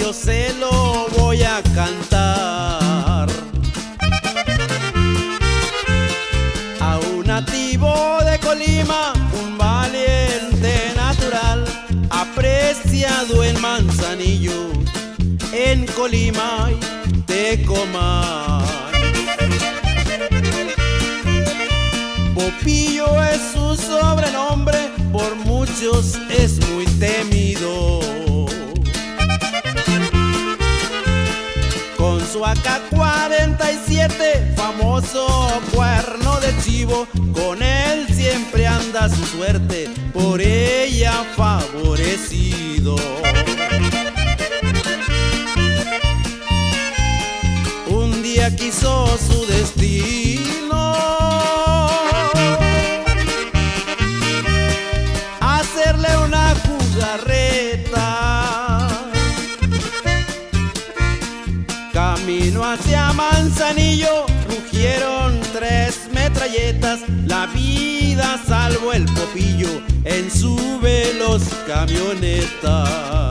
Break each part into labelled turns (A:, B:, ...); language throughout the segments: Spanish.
A: yo se lo voy a cantar. A un nativo de Colima, un valiente natural, apreciado en Manzanillo, en Colima y Tecomán. Popillo es su sobrenombre, por muchos es muy temido. Con su AK-47, famoso cuerno de chivo, con él siempre anda su suerte, por ella favorecido. Un día quiso su destino hacerle una jugarreta. Camino hacia Manzanillo, rugieron 3 metralletas. La vida salvó el Popillo en su veloz camioneta.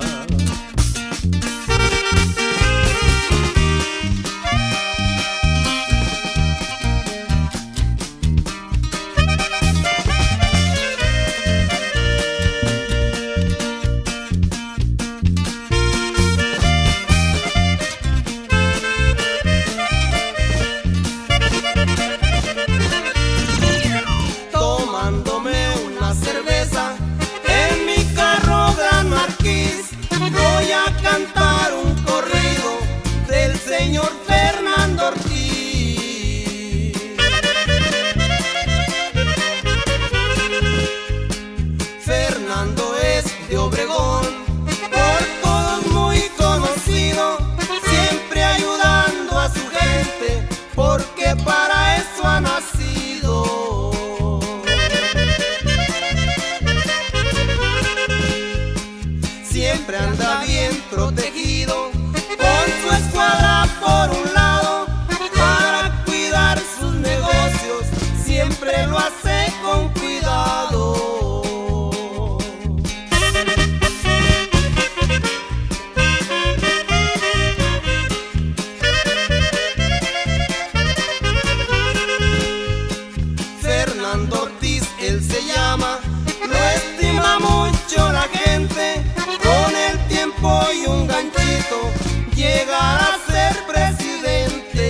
B: Voy a cantar un corrido del señor Fernando Ortiz. Fernando es de Obregón, por todos muy conocido, siempre ayudando a su gente, porque para eso ha nacido. Siempre anda bien protegido, con su escuadra por un lado, para cuidar sus negocios, siempre lo hace con cuidado. Fernando Ortiz, él se llama, lo estima mucho la gente. Con el tiempo y un ganchito llegará a ser presidente.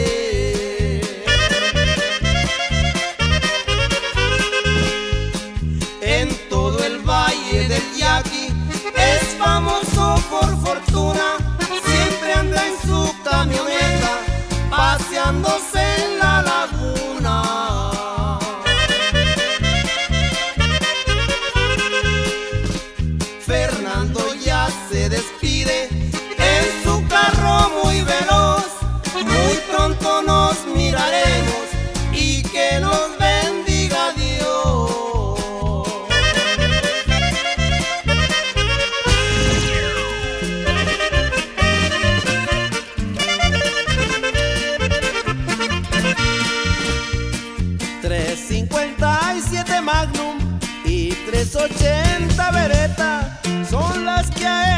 B: En todo el Valle del Yaqui es famoso por fortuna, siempre anda en su camioneta paseándose en la laguna. Fernando ya se despide en su carro muy veloz, muy pronto nos miraremos y que nos bendiga Dios.
A: .357 Magnum y 380 Beretta son las que ha